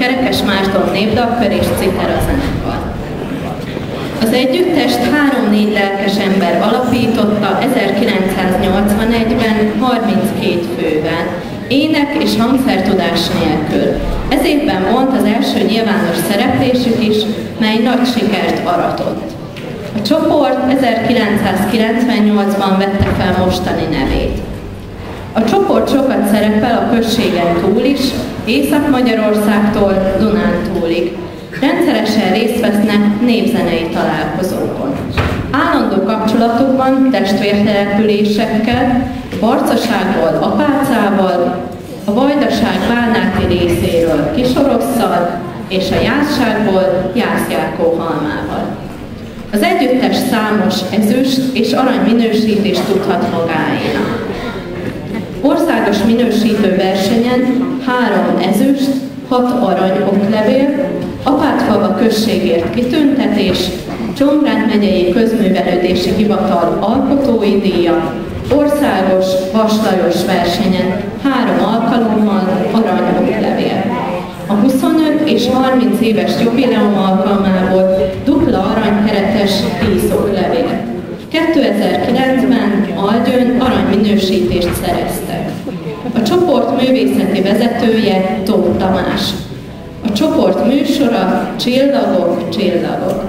Kerekes Márton népdalkör és citerazenekar. Az együttest 3-4 lelkes ember alapította 1981-ben 32 fővel, ének és hangszertudás nélkül. Ez évben volt az első nyilvános szereplésük is, mely nagy sikert aratott. A csoport 1998-ban vette fel mostani nevét. A csoport sokat szerepel a községen túl is, Észak-Magyarországtól Dunántúlig. Rendszeresen részt vesznek népzenei találkozókon. Állandó kapcsolatokban testvértelepülésekkel, Barcaságból Apácával, a Vajdaság Bálnáti részéről Kisorosszal és a Jászságból Jász-Jákóhalmával. Az együttes számos ezüst és arany minősítést tudhat magáénak. Országos minősítő versenyen 3 ezüst, 6 arany oklevél, Apátfalva községért kitüntetés, Csongrád megyei közművelődési hivatal alkotói díja, országos Vas Lajos versenyen 3 alkalommal arany oklevél. A 25 és 30 éves jubileum alkalmából dupla aranykeretes 10 oklevél. 2009-ben Algyőn aranyminősítést szereztek. A csoport művészeti vezetője Tóth Tamás. A csoport műsora Csillagok, csillagok.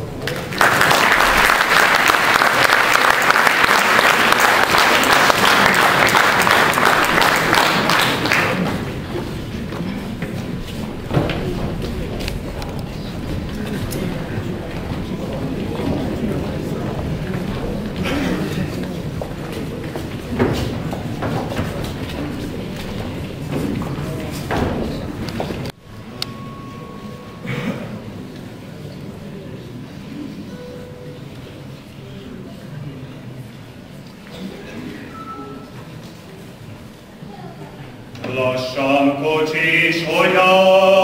Lassan kocsis, hogy a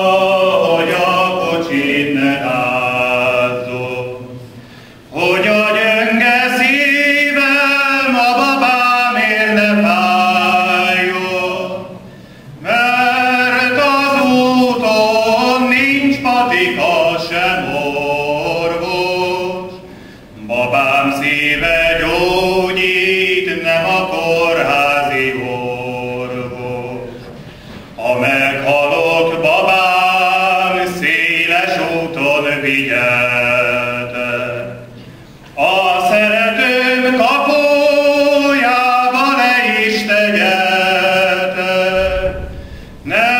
kocsit ne rázzon, hogy a gyönge szívem a babámért ne fájjon, mert az úton nincs patika sem orvos, babám szíve gyógyít, nem a kórházi orvos. Ha meghalok, babám, széles úton vigyelte. A szeretőm kapujába le is tegyelte. Ne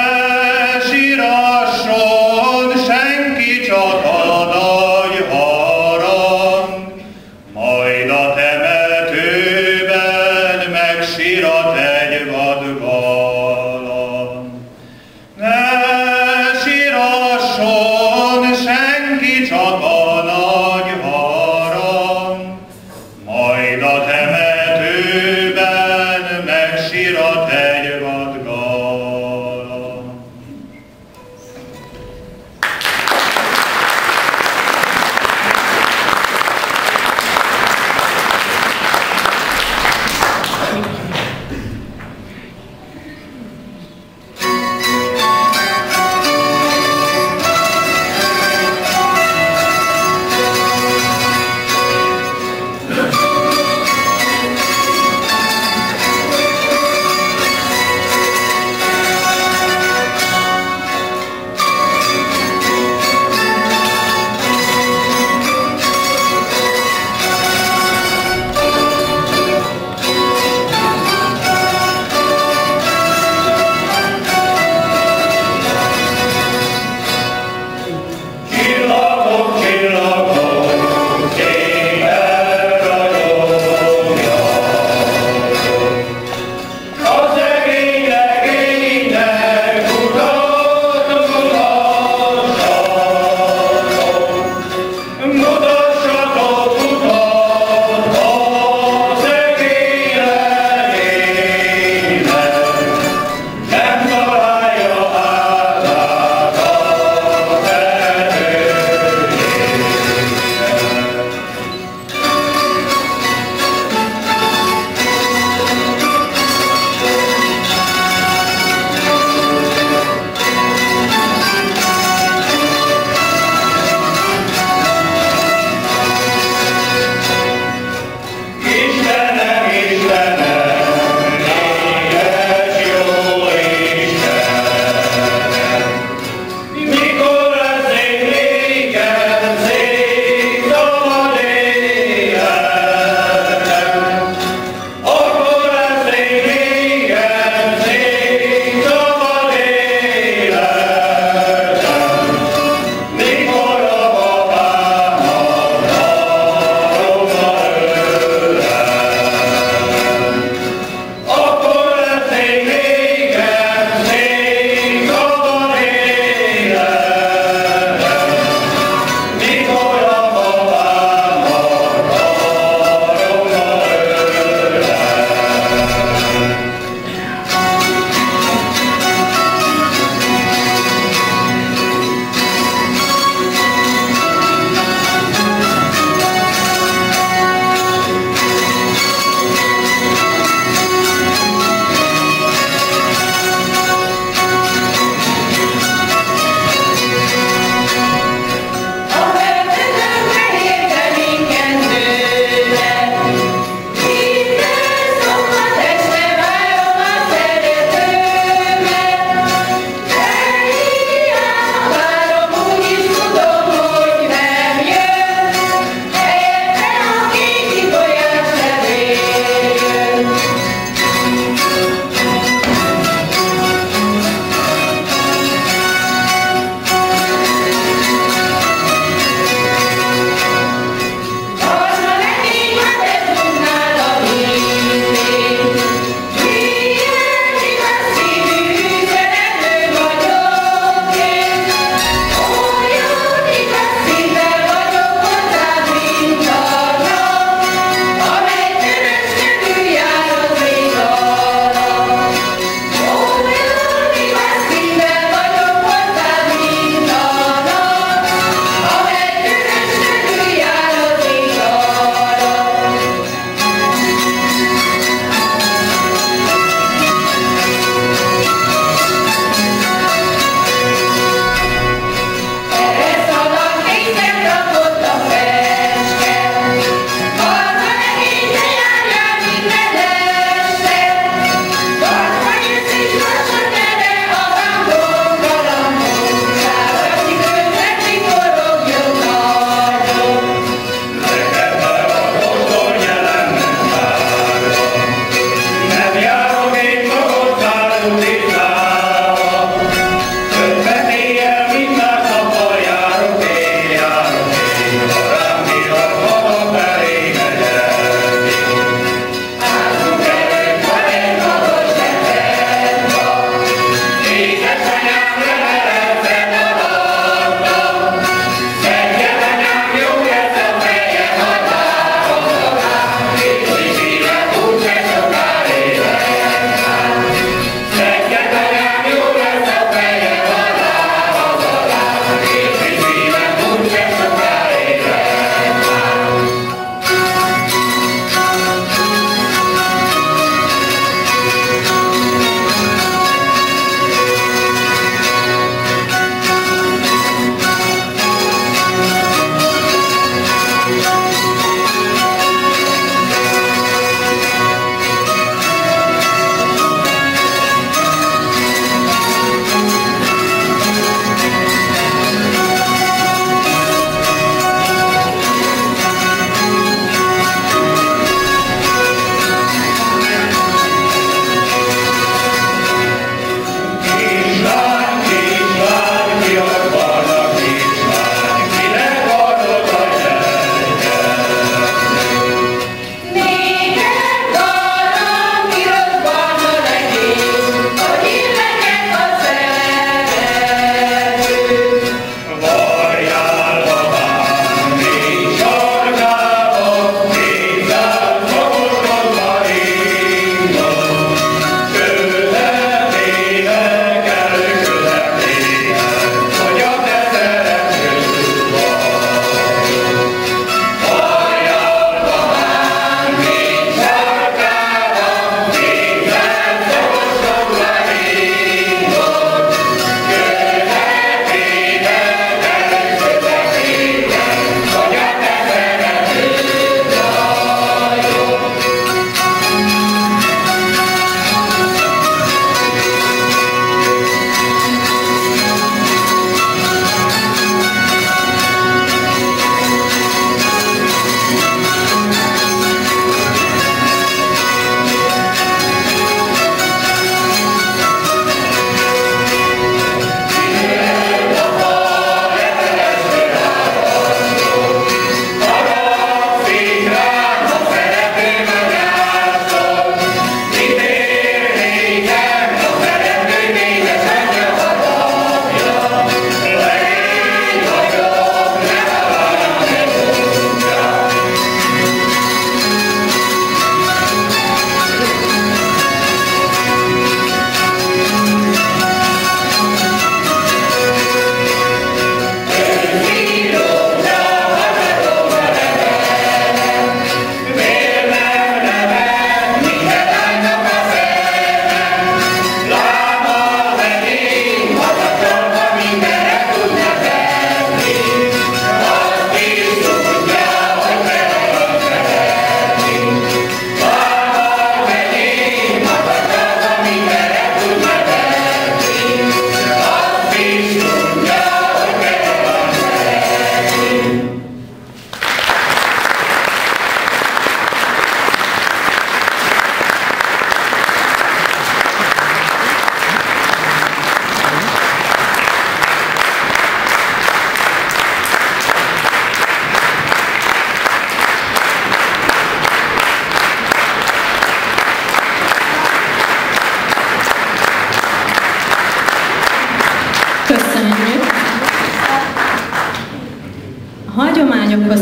sírasson senki, csak a nagy harang, majd a temetőben megsirat egy vadgalang. Ne sírasson senki, csak a nagy harang, majd a temetőben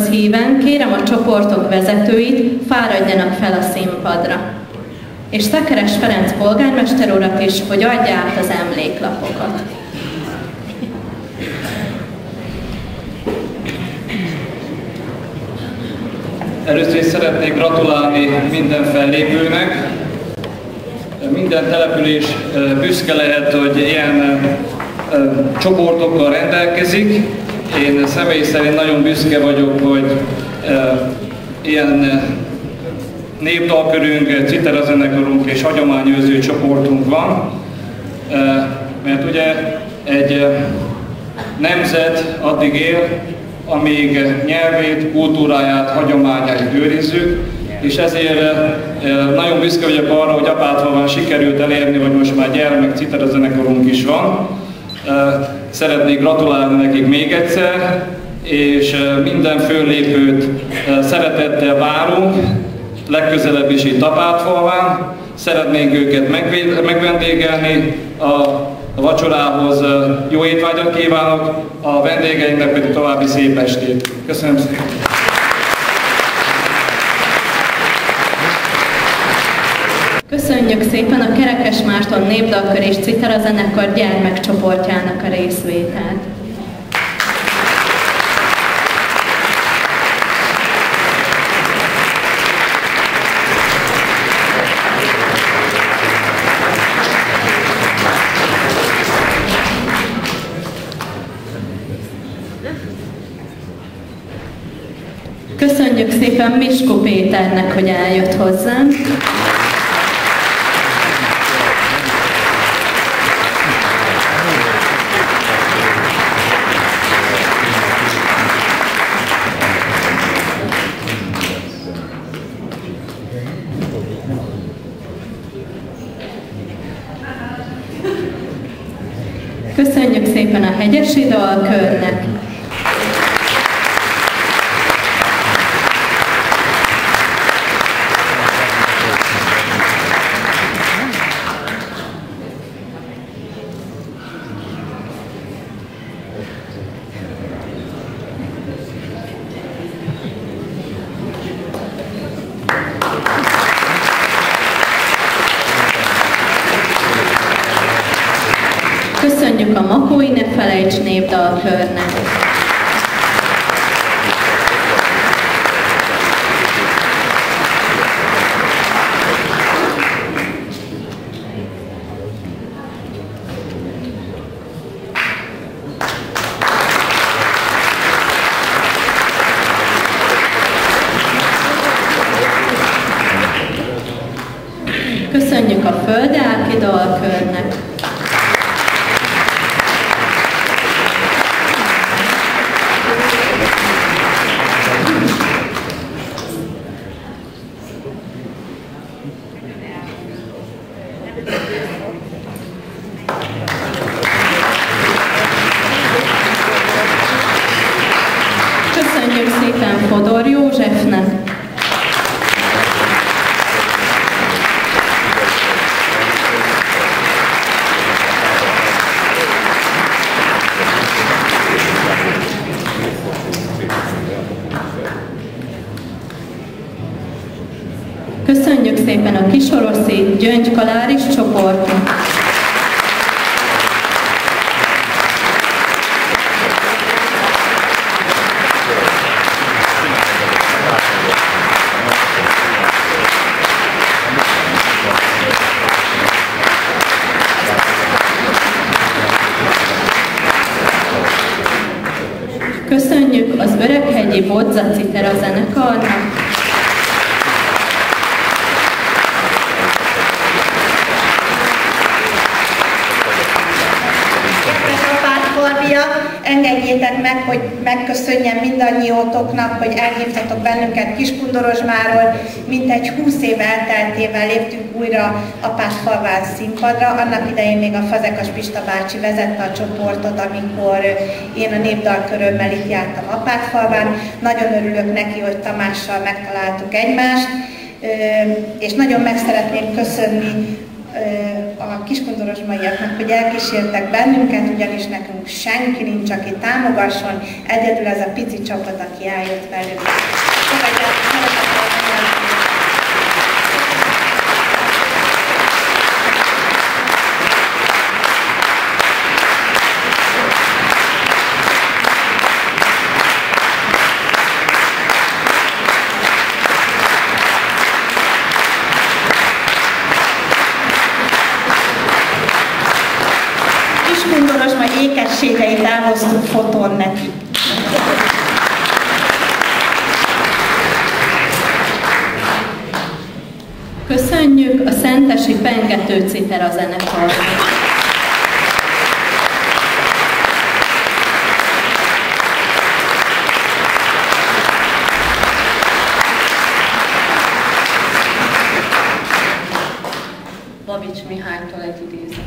Istenhoz híven kérem a csoportok vezetőit, fáradjanak fel a színpadra. És Szekeres Ferenc polgármester urat is, hogy adja át az emléklapokat. Először is szeretnék gratulálni minden fellépőnek. Minden település büszke lehet, hogy ilyen csoportokkal rendelkezik. Én személy szerint nagyon büszke vagyok, hogy ilyen népdalkörünk, citerazenekarunk és hagyományőrző csoportunk van. Mert ugye egy nemzet addig él, amíg nyelvét, kultúráját, hagyományát őrizzük, és ezért nagyon büszke vagyok arra, hogy Apátfalván sikerült elérni, hogy most már gyermek citerazenekarunk is van. Szeretnék gratulálni nekik még egyszer, és minden föllépőt szeretettel várunk, legközelebb is itt Apátfalván. Szeretnénk őket megvendégelni a vacsorához. Jó étvágyat kívánok, a vendégeinknek pedig további szép estét. Köszönöm szépen! Köszönjük szépen a Kerekes Márton Népdalkör és Citerazenekar gyermekcsoportjának a részvételt. Köszönjük szépen Miskó Péternek, hogy eljött hozzánk. Köszönjük szépen a Hegyesi Dalkörnek. Köszönjük a Makói Ne Felejts Népdalkörnek. Köszönjük a Földáki Dalkörnek. Köszönjük szépen Fodor Józsefnek. Köszönjük szépen a Kisoroszi Gyöngy Kaláris csoportnak. Köszönjük az Öreghegyi Bodza Citerazenekarnak. Engedjétek meg, hogy megköszönjem mindannyiótoknak, hogy elhívtatok bennünket Kiskundorozsmáról. Mintegy 20 év elteltével léptünk újra Apátfalván színpadra. Annak idején még a Fazekas Pista bácsi vezette a csoportot, amikor én a népdalkörömmel itt jártam Apátfalván. Nagyon örülök neki, hogy Tamással megtaláltuk egymást, és nagyon meg szeretném köszönni a kiskundorozsmaiaknak, hogy elkísértek bennünket, ugyanis nekünk senki nincs, aki támogasson, egyedül ez a pici csapat, aki eljött velünk. Kiskundorozsma ékességeit elhoztuk fotón neki. Köszönjük a Szentesi Pengető Citera zenekarnak. Babics Mihálytól egy idézet.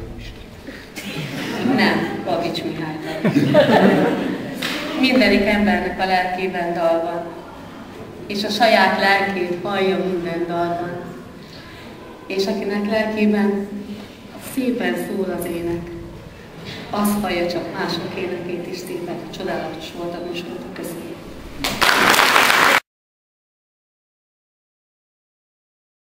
Nem, Babics Mihálytól. Mindenik embernek a lelkében dal van, és a saját lelkét hallja minden dalban. És akinek lelkében szépen szól az ének, az hallja csak mások énekét is szépen. Csodálatos volt a műsor. Köszönöm.